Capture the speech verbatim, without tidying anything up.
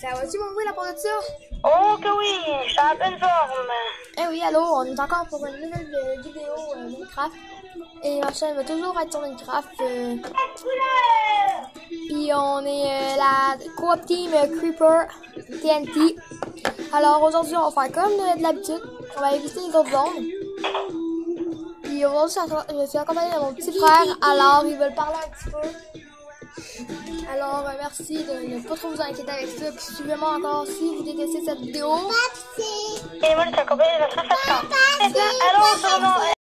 Ça va-tu, mon bruit, la part de ça? Oh que oui, je suis en pleine forme. Eh oui, allô, on est encore pour une nouvelle euh, vidéo euh, Minecraft. Et ma chaîne va toujours être sur Minecraft. Euh, Puis on est euh, la co-op team euh, Creeper T N T. Alors aujourd'hui, on va faire comme de, de l'habitude. On va éviter les autres zones. Puis aujourd'hui, je suis accompagnée de mon petit frère. Alors, ils veulent parler un petit peu. Alors, euh, merci de ne pas trop vous inquiéter avec ça. Puis suivez-moi encore si vous détestez cette vidéo. Et moi, je suis accompagnée de notre façon. Allô, sur mon...